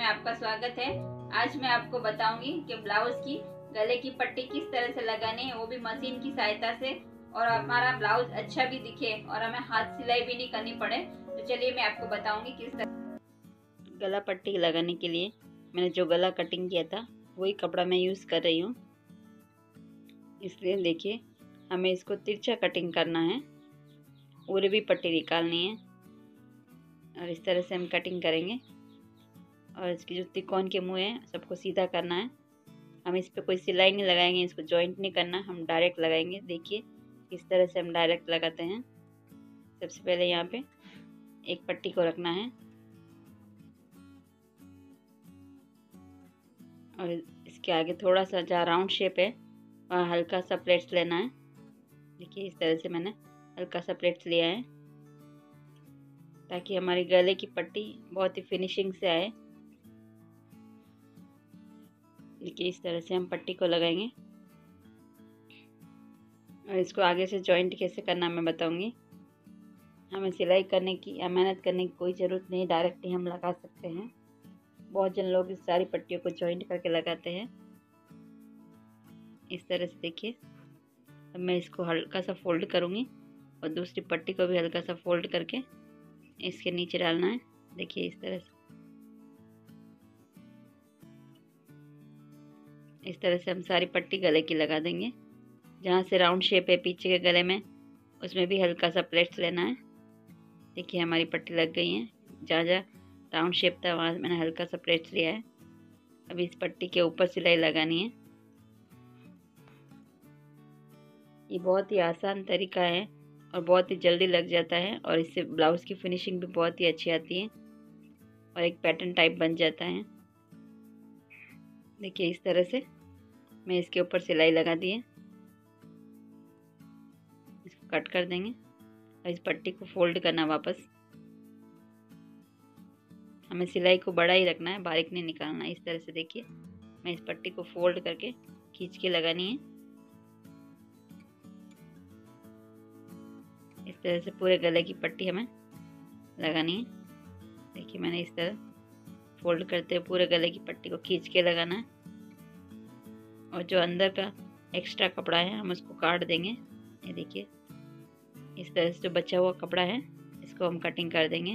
में आपका स्वागत है। आज मैं आपको बताऊंगी कि ब्लाउज की गले की पट्टी किस तरह से लगानी है, वो भी मशीन की सहायता से, और हमारा ब्लाउज अच्छा भी दिखे और हमें हाथ सिलाई भी नहीं करनी पड़े। तो चलिए मैं आपको बताऊंगी किस तरह। गला पट्टी लगाने के लिए मैंने जो गला कटिंग किया था वही कपड़ा मैं यूज़ कर रही हूँ। इसलिए देखिए, हमें इसको तिरछा कटिंग करना है, पूरी भी पट्टी निकालनी है और इस तरह से हम कटिंग करेंगे। और इसकी जो त्रिकोण के मुँह है सबको सीधा करना है। हम इस पर कोई सिलाई नहीं लगाएंगे, इसको जॉइंट नहीं करना, हम डायरेक्ट लगाएंगे। देखिए किस तरह से हम डायरेक्ट लगाते हैं। सबसे पहले यहाँ पे एक पट्टी को रखना है और इसके आगे थोड़ा सा जहाँ राउंड शेप है वहाँ हल्का सा प्लेट्स लेना है। देखिए इस तरह से मैंने हल्का सा प्लेट्स लिया है ताकि हमारी गले की पट्टी बहुत ही फिनिशिंग से आए। देखिए इस तरह से हम पट्टी को लगाएंगे और इसको आगे से जॉइंट कैसे करना मैं बताऊंगी। हमें सिलाई करने की या मेहनत करने की कोई ज़रूरत नहीं, डायरेक्ट ही हम लगा सकते हैं। बहुत जन लोग इस सारी पट्टियों को जॉइंट करके लगाते हैं। इस तरह से देखिए, अब मैं इसको हल्का सा फोल्ड करूँगी और दूसरी पट्टी को भी हल्का सा फोल्ड करके इसके नीचे डालना है। देखिए इस तरह से हम सारी पट्टी गले की लगा देंगे। जहाँ से राउंड शेप है पीछे के गले में, उसमें भी हल्का सा प्लेट्स लेना है। देखिए हमारी पट्टी लग गई है। जहाँ जहाँ राउंड शेप था वहाँ मैंने हल्का सा प्लेट्स लिया है। अभी इस पट्टी के ऊपर सिलाई लगानी है। ये बहुत ही आसान तरीका है और बहुत ही जल्दी लग जाता है और इससे ब्लाउज़ की फिनिशिंग भी बहुत ही अच्छी आती है और एक पैटर्न टाइप बन जाता है। देखिए इस तरह से मैं इसके ऊपर सिलाई लगा दी है। इसको कट कर देंगे और इस पट्टी को फोल्ड करना वापस। हमें सिलाई को बड़ा ही रखना है, बारीक नहीं निकालना। इस तरह से देखिए मैं इस पट्टी को फोल्ड करके खींच के लगानी है। इस तरह से पूरे गले की पट्टी हमें लगानी है। देखिए मैंने इस तरह फोल्ड करते हुए पूरे गले की पट्टी को खींच के लगाना है और जो अंदर का एक्स्ट्रा कपड़ा है हम उसको काट देंगे। ये देखिए इस तरह से जो बचा हुआ कपड़ा है इसको हम कटिंग कर देंगे।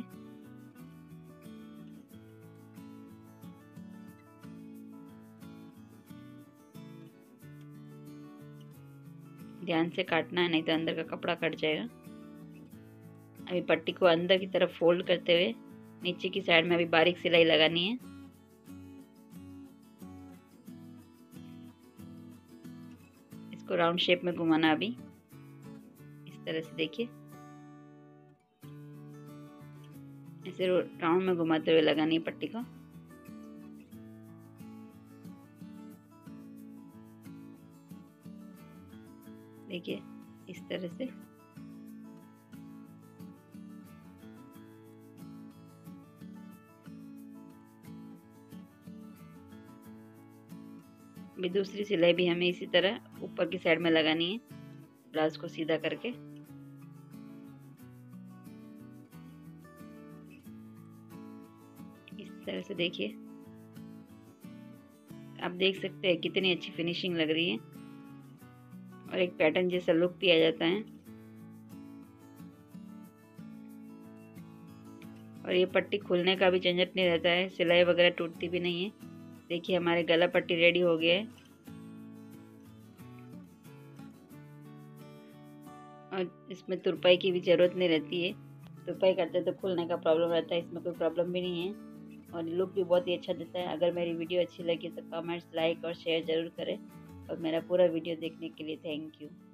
ध्यान से काटना है, नहीं तो अंदर का कपड़ा कट जाएगा। अभी पट्टी को अंदर की तरफ फोल्ड करते हुए नीचे की साइड में अभी बारीक सिलाई लगानी है। इसको राउंड शेप में घुमाना। अभी इस तरह से देखिए, ऐसे राउंड में घुमाते हुए लगानी है पट्टी को। देखिए इस तरह से भी दूसरी सिलाई भी हमें इसी तरह ऊपर की साइड में लगानी है, ब्लाउज को सीधा करके। इस तरह से देखिए, आप देख सकते हैं कितनी अच्छी फिनिशिंग लग रही है और एक पैटर्न जैसा लुक भी आ जाता है। और ये पट्टी खुलने का भी झंझट नहीं रहता है, सिलाई वगैरह टूटती भी नहीं है। देखिए हमारे गला पट्टी रेडी हो गया है और इसमें तुरपाई की भी ज़रूरत नहीं रहती है। तुरपाई करते तो खुलने का प्रॉब्लम रहता है, इसमें कोई प्रॉब्लम भी नहीं है और लुक भी बहुत ही अच्छा देता है। अगर मेरी वीडियो अच्छी लगी तो कमेंट्स, लाइक और शेयर ज़रूर करें और मेरा पूरा वीडियो देखने के लिए थैंक यू।